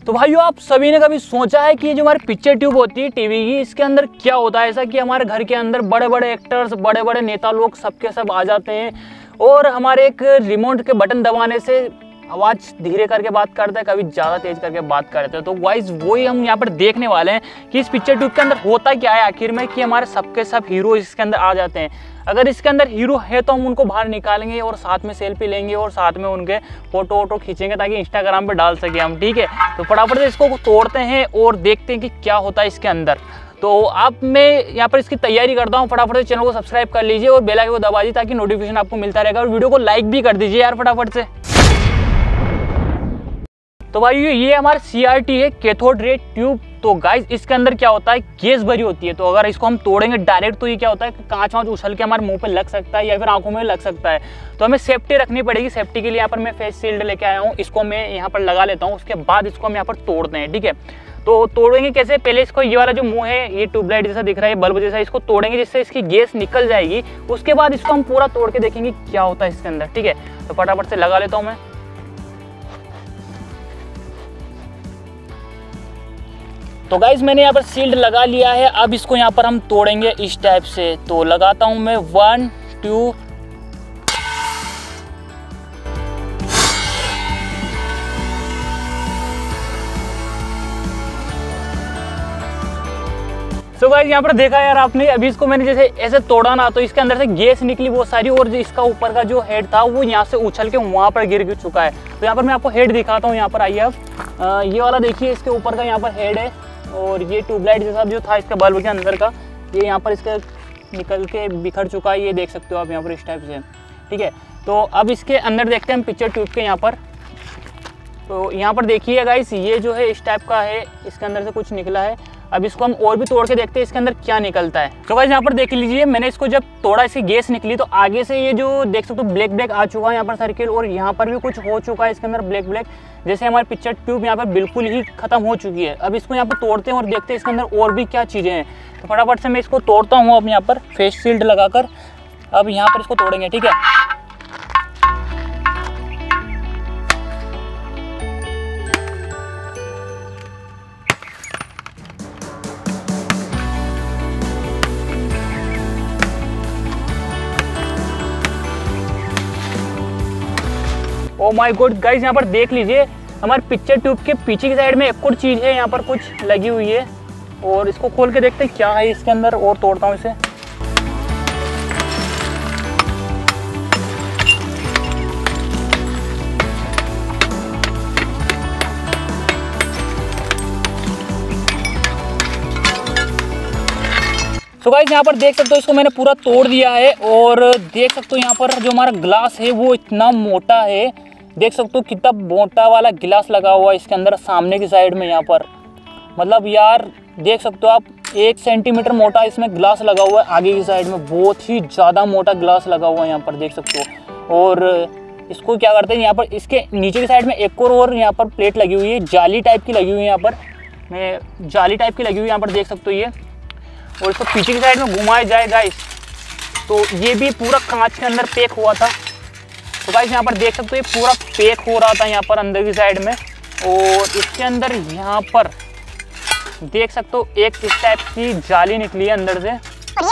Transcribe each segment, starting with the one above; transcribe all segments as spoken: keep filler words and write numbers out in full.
तो भाइयों आप सभी ने कभी सोचा है कि ये जो हमारी पिक्चर ट्यूब होती है टीवी की, इसके अंदर क्या होता है ऐसा कि हमारे घर के अंदर बड़े बड़े एक्टर्स, बड़े बड़े नेता लोग सबके सब आ जाते हैं और हमारे एक रिमोट के बटन दबाने से आवाज़ धीरे करके बात करते हैं, कभी ज़्यादा तेज़ करके बात करते हैं। तो वाइज वही हम यहाँ पर देखने वाले हैं कि इस पिक्चर ट्यूब के अंदर होता क्या है आखिर में, कि हमारे सबके सब हीरो इसके अंदर आ जाते हैं। अगर इसके अंदर हीरो है तो हम उनको बाहर निकालेंगे और साथ में सेल्फी लेंगे और साथ में उनके फोटो वोटो खींचेंगे ताकि इंस्टाग्राम पे डाल सके हम, ठीक है। तो फटाफट से इसको तोड़ते हैं और देखते हैं कि क्या होता है इसके अंदर। तो आप मैं यहाँ पर इसकी तैयारी करता हूँ, फटाफट से चैनल को सब्सक्राइब कर लीजिए और बेल आइकन को दबा दीजिए ताकि नोटिफिकेशन आपको मिलता रहेगा, और वीडियो को लाइक भी कर दीजिए यार फटाफट से। तो भाई ये हमारा सी आर टी है, कैथोड रे ट्यूब। तो गाइस इसके अंदर क्या होता है, गैस भरी होती है। तो अगर इसको हम तोड़ेंगे डायरेक्ट तो ये क्या होता है कि कांच वाँच उछल के हमारे मुंह पे लग सकता है या फिर आंखों में लग सकता है। तो हमें सेफ्टी रखनी पड़ेगी। सेफ्टी के लिए यहाँ पर मैं फेस शील्ड लेके आया हूँ, इसको मैं यहाँ पर लगा लेता हूँ। उसके बाद इसको हम यहाँ पर तोड़ते हैं, ठीक है। तो तोड़ेंगे कैसे, पहले इसको ये वाला जो मुंह है, ये ट्यूबलाइट जैसा दिख रहा है, बल्ब जैसा, इसको तोड़ेंगे जिससे इसकी गैस निकल जाएगी। उसके बाद इसको हम पूरा तोड़ के देखेंगे क्या होता है इसके अंदर, ठीक है। तो फटाफट से लगा लेता हूँ मैं। तो गाइज मैंने यहाँ पर शील्ड लगा लिया है। अब इसको यहाँ पर हम तोड़ेंगे इस टाइप से। तो लगाता हूँ मैं, वन टू तो गाइस यहाँ पर देखा यार आपने, अभी इसको मैंने जैसे ऐसे तोड़ा ना तो इसके अंदर से गैस निकली बहुत सारी, और जो इसका ऊपर का जो हेड था वो यहाँ से उछल के वहाँ पर गिर गिर चुका है। तो यहाँ पर मैं आपको हेड दिखाता हूँ। यहाँ पर आइए आप, आ, ये वाला देखिए, इसके ऊपर का यहाँ पर हेड है, और ये ट्यूबलाइट जैसा जो था इसका बल्ब के अंदर का, ये यहाँ पर इसका निकल के बिखर चुका है। ये देख सकते हो आप यहाँ पर इस टाइप से, ठीक है। तो अब इसके अंदर देखते हैं हम पिक्चर ट्यूब के यहाँ पर। तो यहाँ पर देखिए गाइस, ये जो है इस टाइप का है, इसके अंदर से कुछ निकला है। अब इसको हम और भी तोड़ के देखते हैं इसके अंदर क्या निकलता है। तो गाइस यहाँ पर देख लीजिए, मैंने इसको जब तोड़ा इसकी गैस निकली तो आगे से ये जो देख सकते हो ब्लैक ब्लैक आ चुका है यहाँ पर सर्किल, और यहाँ पर भी कुछ हो चुका है इसके अंदर ब्लैक ब्लैक, जैसे हमारी पिक्चर ट्यूब यहाँ पर बिल्कुल ही खत्म हो चुकी है। अब इसको यहाँ पर तोड़ते हैं और देखते हैं इसके अंदर और भी क्या चीज़ें हैं। तो फटाफट से मैं इसको तोड़ता हूँ अब यहाँ पर फेस शील्ड लगाकर। अब यहाँ पर इसको तोड़ेंगे, ठीक है। ओ माय गॉड गाइस, यहाँ पर देख लीजिए हमारे पिक्चर ट्यूब के पीछे की साइड में एक और चीज़ है, यहाँ पर कुछ लगी हुई है, और इसको खोल के देखते हैं क्या है इसके अंदर, और तोड़ता हूँ इसे। तो गाइस यहाँ पर देख सकते हो इसको मैंने पूरा तोड़ दिया है, और देख सकते हो यहाँ पर जो हमारा ग्लास है वो इतना मोटा है। देख सकते हो कितना मोटा वाला गिलास लगा हुआ है इसके अंदर सामने की साइड में। यहाँ पर मतलब यार देख सकते हो आप, एक सेंटीमीटर मोटा इसमें ग्लास लगा हुआ है आगे की साइड में, बहुत ही ज़्यादा मोटा ग्लास लगा हुआ है यहाँ पर, देख सकते हो। और इसको क्या करते हैं, यहाँ पर इसके नीचे की साइड में एक और और यहाँ पर प्लेट लगी हुई है, जाली टाइप की लगी हुई है यहाँ पर, मैं जाली टाइप की लगी हुई है यहाँ पर, देख सकते हो ये। और इसको पीछे की साइड में घुमाया जाए गाइस, तो ये भी पूरा कांच के अंदर पैक हुआ था। तो गाइस यहाँ पर देख सकते हो ये पूरा पैक हो रहा था यहाँ पर अंदर की साइड में, और इसके अंदर यहाँ पर देख सकते हो एक इस टाइप की जाली निकली है अंदर से।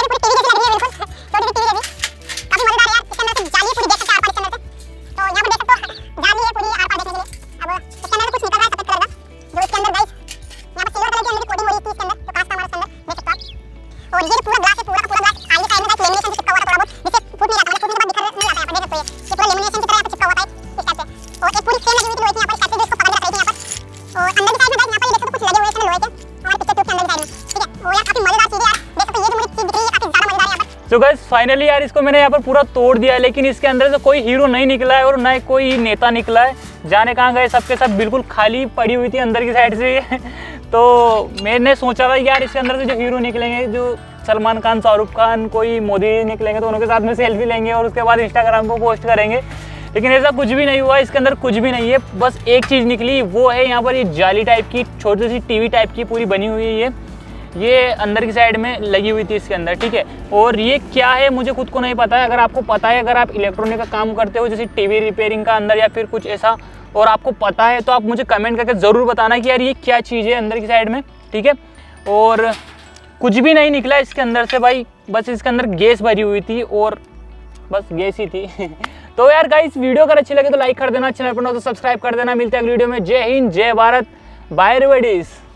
तो गाइस फाइनली यार इसको मैंने यहाँ पर पूरा तोड़ दिया है, लेकिन इसके अंदर से कोई हीरो नहीं निकला है और ना ही कोई नेता निकला है। जाने कहाँ गए, सबके सब बिल्कुल खाली पड़ी हुई थी अंदर की साइड से। तो मैंने सोचा था यार इसके अंदर से जो हीरो निकलेंगे, जो सलमान खान, शाहरुख खान, कोई मोदी निकलेंगे, तो उनके साथ में सेल्फी लेंगे और उसके बाद इंस्टाग्राम पर पोस्ट करेंगे। लेकिन ऐसा कुछ भी नहीं हुआ, इसके अंदर कुछ भी नहीं है। बस एक चीज़ निकली, वो है यहाँ पर ये जाली टाइप की छोटी सी टीवी टाइप की पूरी बनी हुई है, ये ये अंदर की साइड में लगी हुई थी इसके अंदर, ठीक है। और ये क्या है मुझे खुद को नहीं पता है। अगर आपको पता है, अगर आप इलेक्ट्रॉनिक का काम करते हो, जैसे टीवी रिपेयरिंग का अंदर या फिर कुछ ऐसा, और आपको पता है तो आप मुझे कमेंट करके ज़रूर बताना कि यार ये क्या चीज़ है अंदर की साइड में, ठीक है। और कुछ भी नहीं निकला इसके अंदर से भाई, बस इसके अंदर गैस भरी हुई थी और बस गैस ही थी। तो यार गाइस वीडियो अगर अच्छी लगे तो लाइक कर देना, चैनल पर न हो तो सब्सक्राइब कर देना। मिलते हैं अगली वीडियो में। जय हिंद, जय भारत, बाय एवरीबॉडी।